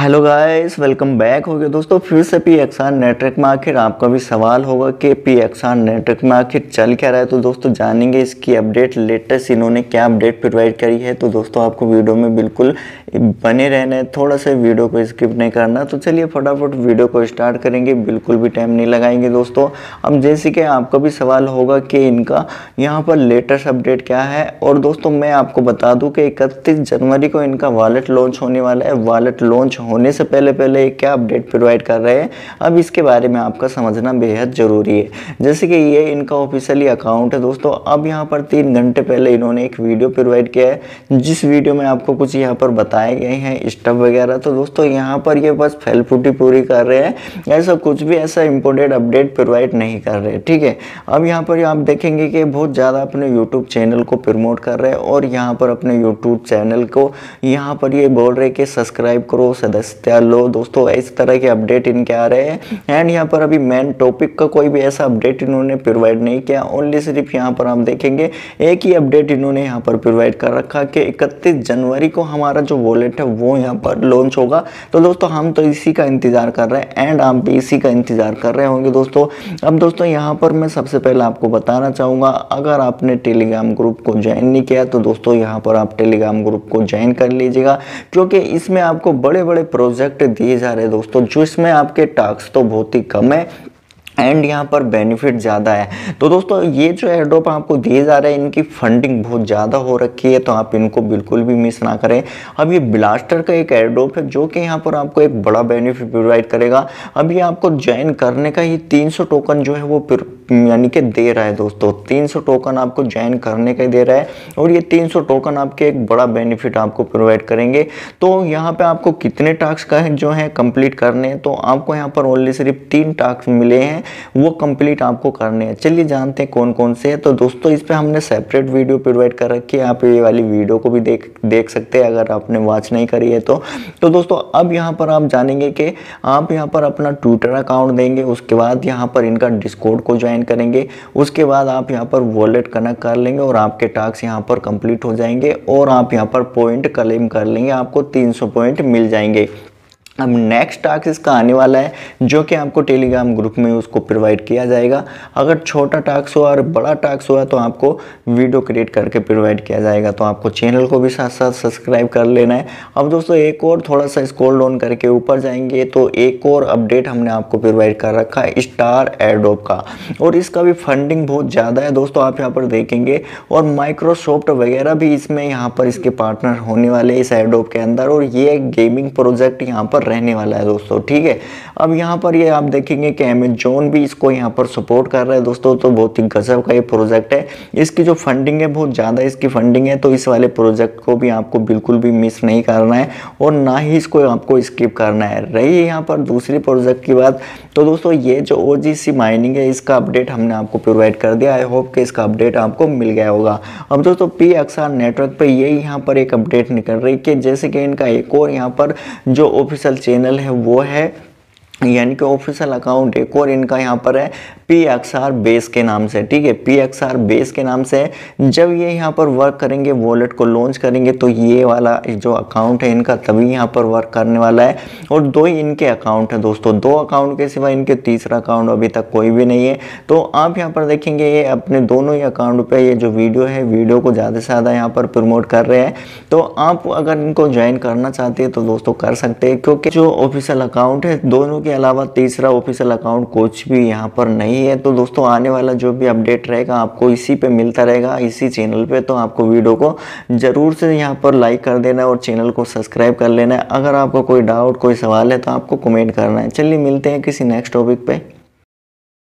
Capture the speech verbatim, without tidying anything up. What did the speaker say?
Hello guys, welcome back हो गया दोस्तों फिर से पी एक्स आर नेटवर्क में। आखिर आपका भी सवाल होगा कि पी एक्स आर नेटवर्क में आखिर चल क्या रहा है। तो दोस्तों जानेंगे इसकी अपडेट, लेटेस्ट इन्होंने क्या अपडेट प्रोवाइड करी है। तो दोस्तों आपको वीडियो में बिल्कुल बने रहना है, थोड़ा सा वीडियो को स्किप नहीं करना। तो चलिए फटाफट वीडियो को स्टार्ट करेंगे, बिल्कुल भी टाइम नहीं लगाएंगे दोस्तों। अब जैसे कि आपका भी सवाल होगा कि इनका यहाँ पर लेटेस्ट अपडेट क्या है। और दोस्तों मैं आपको बता दूँ कि इकतीस जनवरी को इनका वॉलेट लॉन्च होने वाला है। वॉलेट लॉन्च होने से पहले पहले क्या अपडेट प्रोवाइड कर रहे हैं, अब इसके बारे में आपका समझना बेहद ज़रूरी है। जैसे कि ये इनका ऑफिशियली अकाउंट है दोस्तों। अब यहाँ पर तीन घंटे पहले इन्होंने एक वीडियो प्रोवाइड किया है, जिस वीडियो में आपको कुछ यहाँ पर बताए गए हैं स्टेप वगैरह। तो दोस्तों यहाँ पर ये बस फैलफूटी पूरी कर रहे हैं, ऐसा कुछ भी ऐसा इंपॉर्टेंट अपडेट प्रोवाइड नहीं कर रहे, ठीक है। अब यहाँ पर आप देखेंगे कि बहुत ज़्यादा अपने यूट्यूब चैनल को प्रमोट कर रहे हैं और यहाँ पर अपने यूट्यूब चैनल को यहाँ पर ये बोल रहे कि सब्सक्राइब करो, सदस्यता लो दोस्तों। इस तरह के अपडेट इनके आ रहे हैं। एंड यहाँ पर अभी मेन टॉपिक का कोई भी ऐसा अपडेट इन्होंने प्रोवाइड नहीं किया। ओनली सिर्फ यहाँ पर आप देखेंगे एक ही अपडेट इन्होंने यहाँ पर प्रोवाइड कर रखा कि इकतीस जनवरी को हमारा जो वॉलेट है वो यहाँ पर लॉन्च होगा। तो दोस्तों हम तो इसी का इंतजार कर रहे हैं एंड आप भी इसी का इंतजार कर रहे होंगे दोस्तों। अब दोस्तों यहाँ पर मैं सबसे पहले आपको बताना चाहूँगा, अगर आपने टेलीग्राम ग्रुप को ज्वाइन नहीं किया तो दोस्तों यहाँ पर आप टेलीग्राम ग्रुप को ज्वाइन कर लीजिएगा, क्योंकि इसमें आपको बड़े बड़े प्रोजेक्ट दिए जा रहे हैं दोस्तों, जो इसमें आपके टास्क तो बहुत ही कम है एंड यहाँ पर बेनिफिट ज़्यादा है। तो दोस्तों ये जो एयरड्रॉप आपको दिए जा रहे हैं, इनकी फंडिंग बहुत ज़्यादा हो रखी है, तो आप इनको बिल्कुल भी मिस ना करें। अब ये ब्लास्टर का एक एयरड्रॉप है जो कि यहाँ पर आपको एक बड़ा बेनिफिट प्रोवाइड करेगा। अब ये आपको ज्वाइन करने का ही तीन सौ टोकन जो है वो यानी कि दे रहा है दोस्तों। तीन सौ टोकन आपको ज्वाइन करने का दे रहा है और ये तीन सौ टोकन आपके एक बड़ा बेनिफिट आपको प्रोवाइड करेंगे। तो यहाँ पे आपको कितने टास्क का है जो है कंप्लीट करने हैं, तो आपको यहाँ पर ओनली सिर्फ तीन टास्क मिले हैं, वो कंप्लीट आपको करने हैं। चलिए जानते हैं कौन कौन से हैं। तो दोस्तों इस पे हमने सेपरेट वीडियो प्रोवाइड कर रखी है, आप ये वाली वीडियो को भी देख देख सकते हैं अगर आपने वॉच नहीं करी है तो। तो दोस्तों अब यहाँ पर आप जानेंगे कि आप यहाँ पर अपना ट्विटर अकाउंट देंगे, उसके बाद यहाँ पर इनका डिस्कॉर्ड को ज्वाइन करेंगे, उसके बाद आप यहाँ पर वॉलेट कनेक्ट कर लेंगे और आपके टास्क यहाँ पर कंप्लीट हो जाएंगे और आप यहाँ पर पॉइंट क्लेम कर लेंगे, आपको तीन सौ पॉइंट मिल जाएंगे। अब नेक्स्ट टास्क इसका आने वाला है जो कि आपको टेलीग्राम ग्रुप में उसको प्रोवाइड किया जाएगा। अगर छोटा टास्क हुआ और बड़ा टास्क हुआ तो आपको वीडियो क्रिएट करके प्रोवाइड किया जाएगा। तो आपको चैनल को भी साथ साथ सब्सक्राइब कर लेना है। अब दोस्तों एक और थोड़ा सा स्क्रॉल डाउन करके ऊपर जाएंगे तो एक और अपडेट हमने आपको प्रोवाइड कर रखा है स्टार एयरड्रॉप का, और इसका भी फंडिंग बहुत ज़्यादा है दोस्तों, आप यहाँ पर देखेंगे। और माइक्रोसॉफ्ट वगैरह भी इसमें यहाँ पर इसके पार्टनर होने वाले इस एयरड्रॉप के अंदर, और ये गेमिंग प्रोजेक्ट यहाँ पर रहने वाला है दोस्तों, ठीक है। अब यहाँ पर ये आप देखेंगे कि अमेजोन भी इसको यहाँ पर सपोर्ट कर रहा है दोस्तों। तो बहुत ही गजब का ये प्रोजेक्ट है, इसकी जो फंडिंग है बहुत ज़्यादा इसकी फंडिंग है। तो इस वाले प्रोजेक्ट को भी आपको बिल्कुल भी मिस नहीं करना है और ना ही इसको आपको स्किप करना है। रही यहाँ पर दूसरी प्रोजेक्ट की बात, तो दोस्तों ये जो ओ जी सी माइनिंग है इसका अपडेट हमने आपको प्रोवाइड कर दिया। आई होप कि इसका अपडेट आपको मिल गया होगा। अब दोस्तों पी एक्स आर नेटवर्क पे ये यहाँ पर एक अपडेट निकल रही है कि जैसे कि इनका एक और यहाँ पर जो ऑफिशियल चैनल है वो है, यानी कि ऑफिशियल अकाउंट एक और इनका यहाँ पर है पी एक्स आर बेस के नाम से, ठीक है। पी एक्स आर बेस के नाम से जब ये यहाँ पर वर्क करेंगे, वॉलेट को लॉन्च करेंगे, तो ये वाला जो अकाउंट है इनका तभी यहाँ पर वर्क करने वाला है। और दो ही इनके अकाउंट है दोस्तों, दो अकाउंट के सिवा इनके तीसरा अकाउंट अभी तक कोई भी नहीं है। तो आप यहाँ पर देखेंगे ये अपने दोनों ही अकाउंट पे ये जो वीडियो है, वीडियो को ज़्यादा से ज़्यादा यहाँ पर प्रमोट कर रहे हैं। तो आप अगर इनको ज्वाइन करना चाहते हैं तो दोस्तों कर सकते हैं, क्योंकि जो ऑफिशियल अकाउंट है दोनों के अलावा तीसरा ऑफिशियल अकाउंट कुछ भी यहाँ पर नहीं है। तो दोस्तों आने वाला जो भी अपडेट रहेगा आपको इसी पे मिलता रहेगा, इसी चैनल पे। तो आपको वीडियो को जरूर से यहाँ पर लाइक कर देना है और चैनल को सब्सक्राइब कर लेना है। अगर आपको कोई डाउट कोई सवाल है तो आपको कमेंट करना है। चलिए मिलते हैं किसी नेक्स्ट टॉपिक पे।